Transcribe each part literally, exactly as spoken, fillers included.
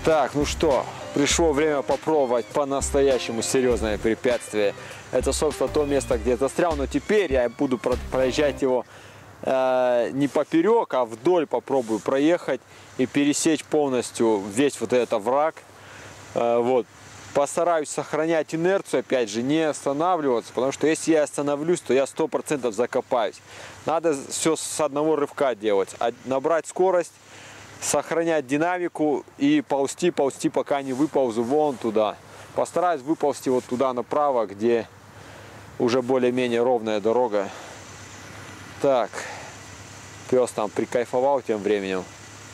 Так, ну что, пришло время попробовать по-настоящему серьезное препятствие. Это, собственно, то место, где я застрял, но теперь я буду проезжать его э, не поперек, а вдоль попробую проехать и пересечь полностью весь вот этот овраг. Э, вот. Постараюсь сохранять инерцию, опять же, не останавливаться, потому что если я остановлюсь, то я сто процентов закопаюсь. Надо все с одного рывка делать, а набрать скорость, сохранять динамику и ползти, ползти, пока не выползу вон туда. Постараюсь выползти вот туда направо, где уже более-менее ровная дорога. Так, пес там прикайфовал тем временем.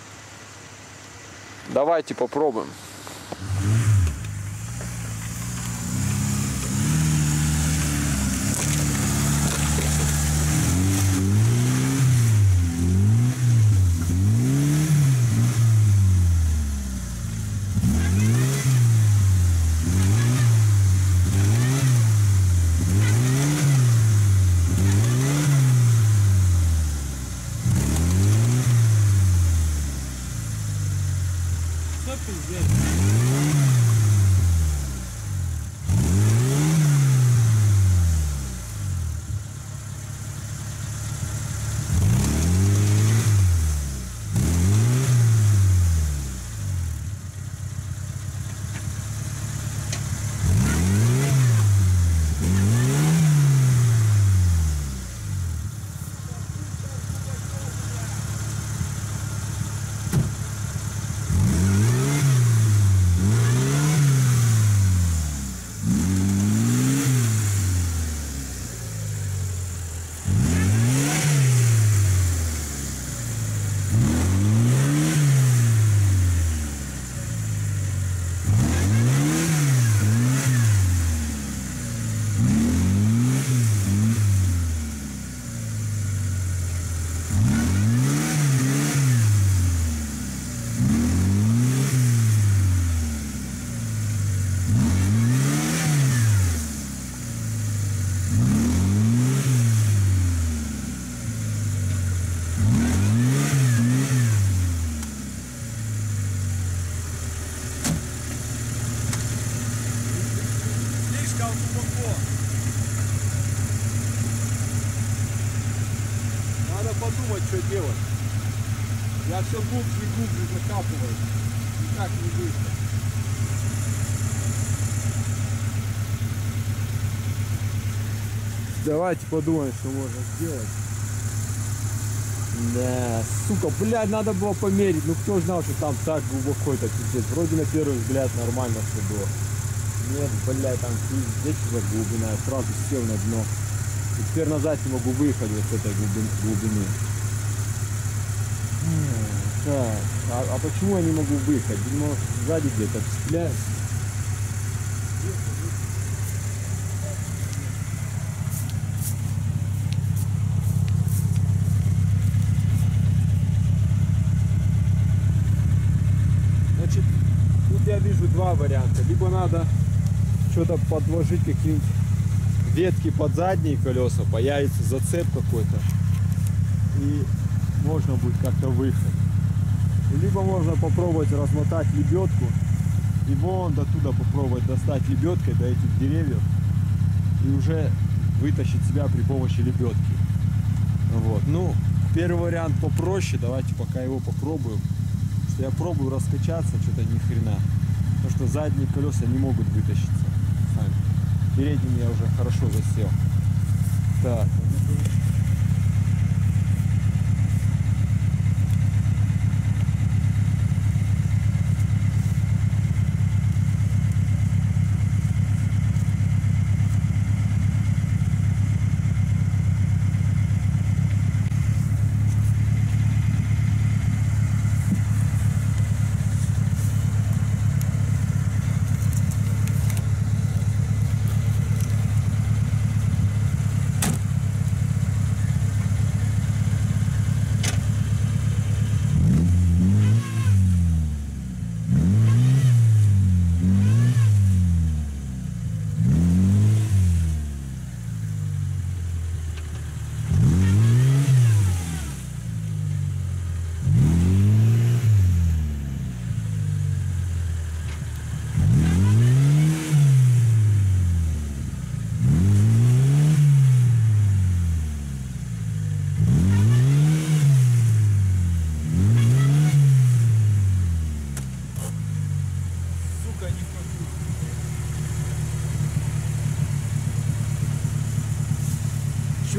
Давайте попробуем. Надо подумать, что делать. Я все глубже и глубже закапываю. Никак не выйти. Давайте подумаем, что можно сделать. Да, сука, блядь, надо было померить. Ну кто знал, что там так глубоко это пиздец. Вроде на первый взгляд нормально все было. Нет, блядь, там пиздец глубина. Я сразу сел на дно. И теперь назад не могу выехать вот с этой глубины. Так, а, а почему я не могу выехать? Думаю, сзади где-то цепляюсь. Значит, тут я вижу два варианта. Либо надо что-то подложить, какие-нибудь ветки под задние колеса, появится зацеп какой-то, и можно будет как-то выехать. Либо можно попробовать размотать лебедку и вон до туда попробовать достать лебедкой до этих деревьев и уже вытащить себя при помощи лебедки. Вот. Ну, первый вариант попроще, давайте пока его попробуем. Потому что я пробую раскачаться, что-то ни хрена. Потому что задние колеса не могут вытащиться сами. Передним я уже хорошо засел. Так.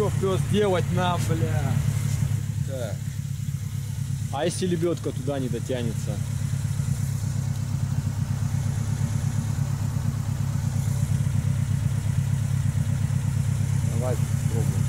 что пес делать нам, бля? Так. А если лебедка туда не дотянется? Давай попробуем.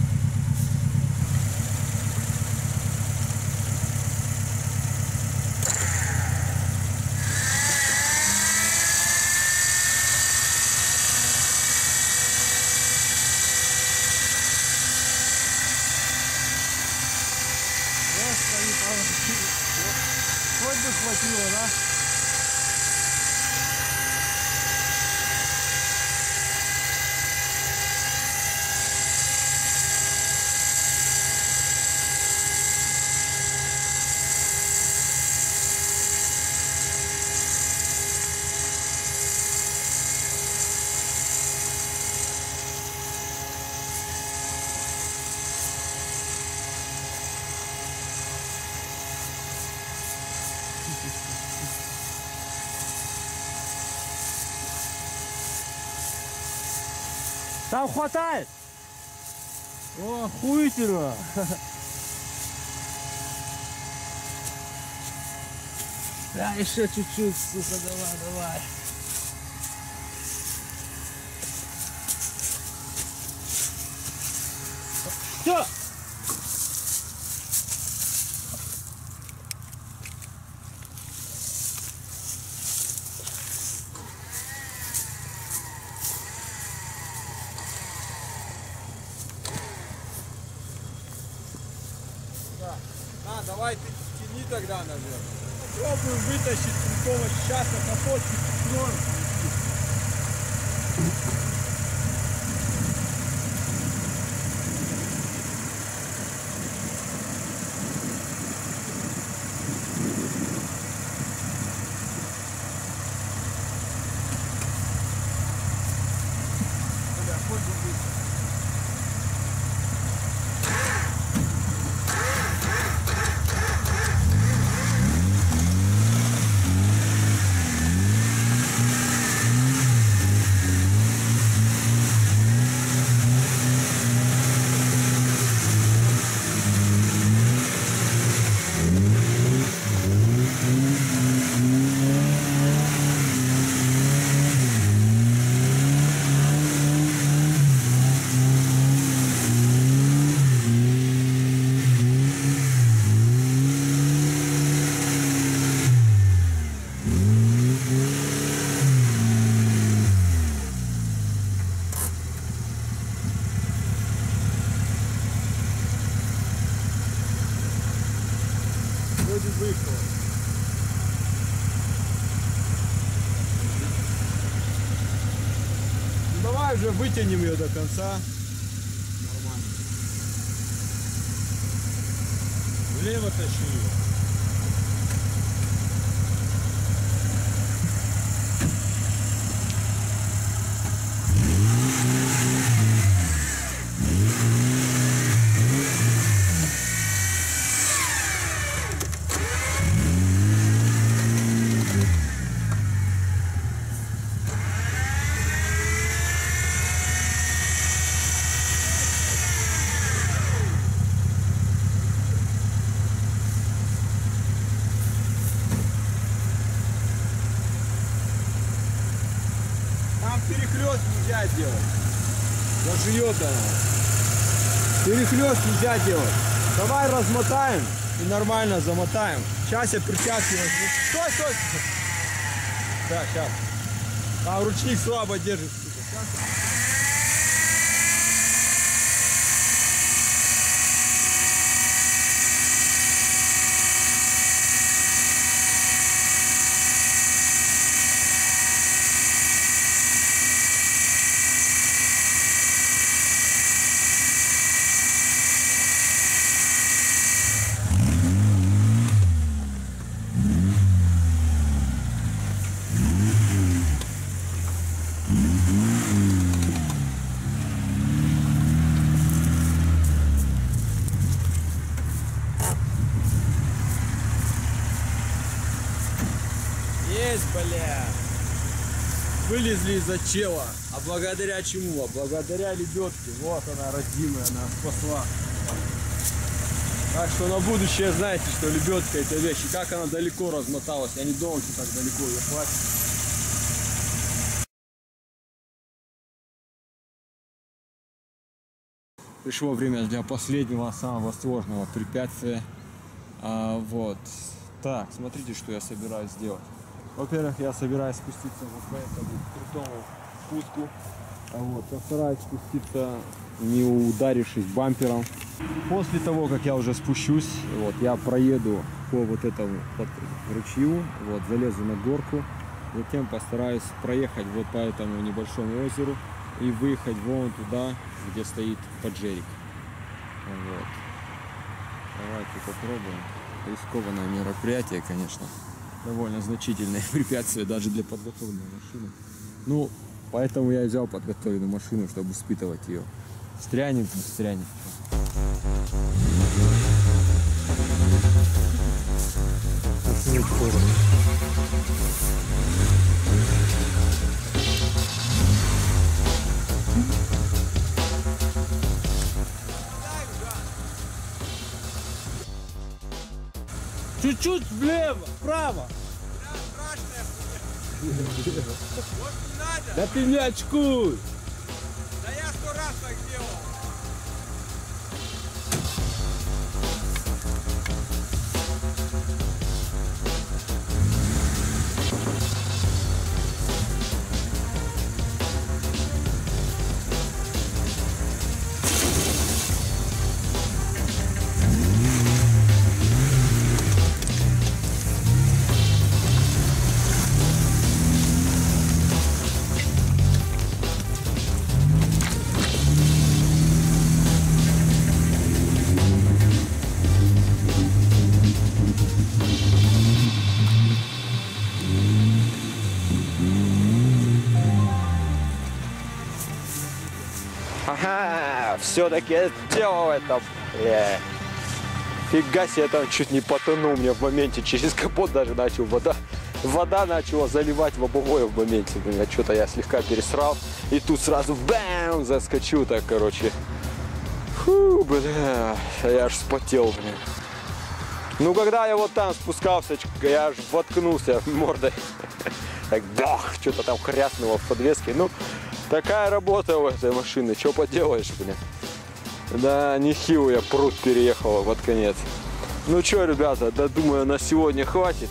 Хоть бы хватило, да? Там хватает! О, охуительно! Да, еще чуть-чуть, сука, давай, давай. Все! На, давай ты тяни тогда наверх. Попробуем вытащить крутого сейчас на капот норм. Бля, хоть бы вытащить. Вроде выехал. Ну, давай уже вытянем ее до конца. Нормально. Влево тащи ее. Перехлёст нельзя делать. Заживет она. Перехлёст нельзя делать. Давай размотаем и нормально замотаем. Сейчас я перчатки возьму. Стой, стой! Да, сейчас. А, ручник слабо держит. Есть, бля. Вылезли из-за чела. А благодаря чему? А благодаря лебедке. Вот она, родимая, она спасла. Так что на будущее знаете, что лебедка это вещь. И как она далеко размоталась. Я не думал, что так далеко ее хватит. Пришло время для последнего, самого сложного препятствия. А, вот. Так, смотрите, что я собираюсь сделать. Во-первых, я собираюсь спуститься вот по этому крутому спуску. А вот, постараюсь спуститься, не ударившись бампером. После того, как я уже спущусь, вот, я проеду по вот этому под ручью, вот, залезу на горку. Затем постараюсь проехать вот по этому небольшому озеру и выехать вон туда, где стоит поджерик. Вот. Давайте попробуем. Рискованное мероприятие, конечно. Довольно значительное препятствие даже для подготовленной машины. Ну, поэтому я взял подготовленную машину, чтобы испытывать ее. Стрянем, стрянем. Чуть-чуть влево, вправо. Да ты не очкуй. Да я сто раз так делал. Ага, все-таки сделал это, бля. Фига себе, я там чуть не потонул, мне в моменте через капот даже начал вода. Вода начала заливать в обувое в моменте. Бля, что-то я слегка пересрал. И тут сразу бэм, заскочил так, короче. Фу, бля, я аж вспотел, бля. Ну, когда я вот там спускался, я аж воткнулся мордой. Так, бах, что-то там хряснуло в подвеске. Ну, такая работа у этой машины, что поделаешь, блин. Да, нехило я пруд переехал под конец. Ну что, ребята, да, думаю, на сегодня хватит.